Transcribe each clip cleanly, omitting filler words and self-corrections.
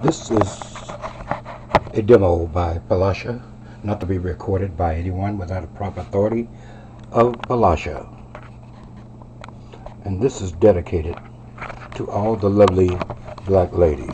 This is a demo by Palasha, not to be recorded by anyone without a proper authority of Palasha. And this is dedicated to all the lovely black ladies.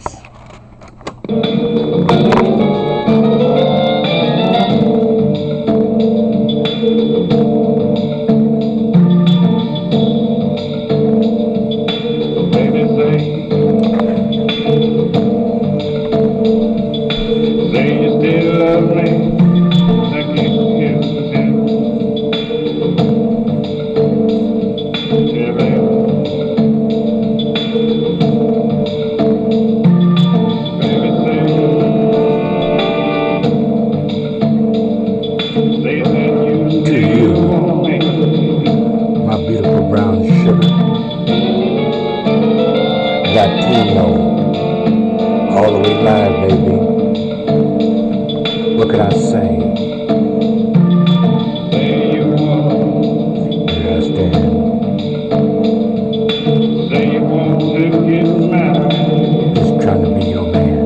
Latino, all the way live, baby. What can I say? There you understand? Say you want to get married. Just trying to be your man.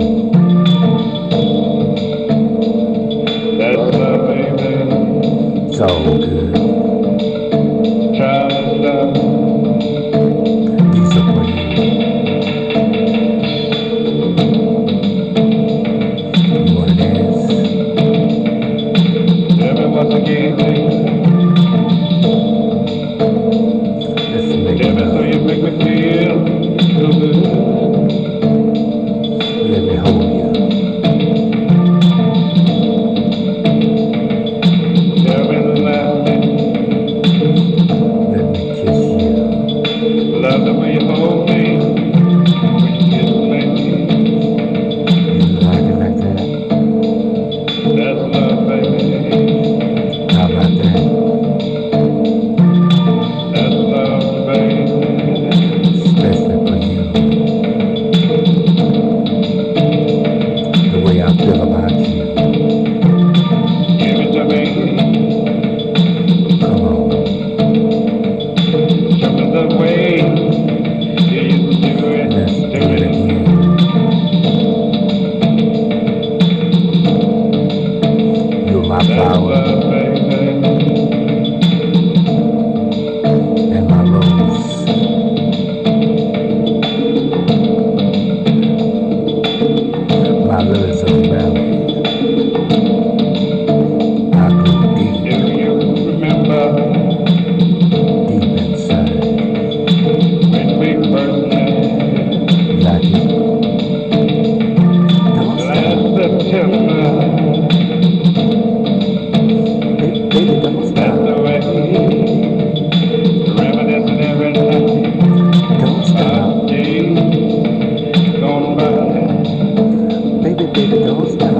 That's love, baby. It's all good. Child love. These are for you. Let me hold you. Let me kiss you. Love the way you hold me. You like it like that? That's love, baby. How about that? That's love, baby. Especially for you. The way I feel about you. Give it to me. Come on. Show me the way you used to do it. Let's do it again. You're my flower. And my rose. My lilies of the valley. I go deep. Do you remember? Deep inside. When we first met. Like it. Last September. Baby, don't stop. That's the way. Reminiscing every night. Don't stop. Gone by. Baby, don't stop.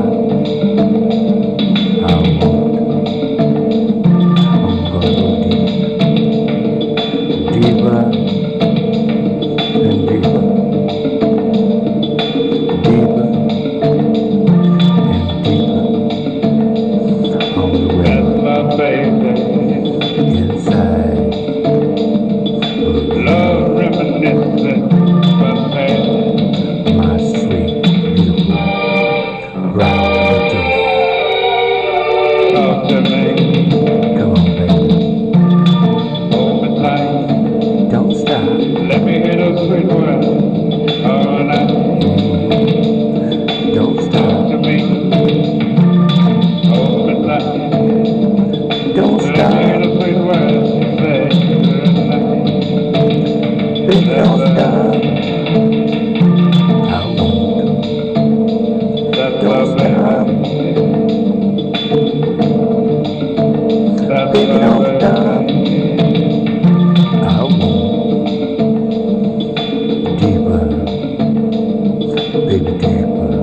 I won't. I'm gonna go deep. Deeper and deeper. Deeper and deeper. On the way. That's my baby. Inside. Love reminiscing my past. My sweet, beautiful brown Latino. Talk to me. Come on, baby. Hold me tight. Don't stop. Let me hear those sweet words all night. Don't stop. Talk to me. Hold me tight. Don't stop. Let me hear those sweet words you say good night. Baby, don't stop. I won't. That's love, baby. That's baby, don't stop. I won't. Deeper. Baby, deeper.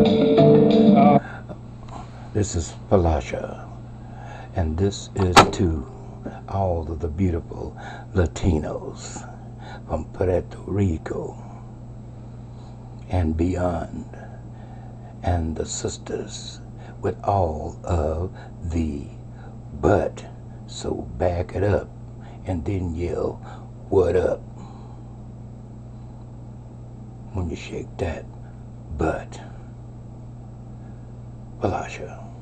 This is Palasha. And this is to all of the beautiful Latinos from Puerto Rico and beyond, and the sisters with all of the butt. So back it up and then yell, what up, when you shake that butt. Balasha.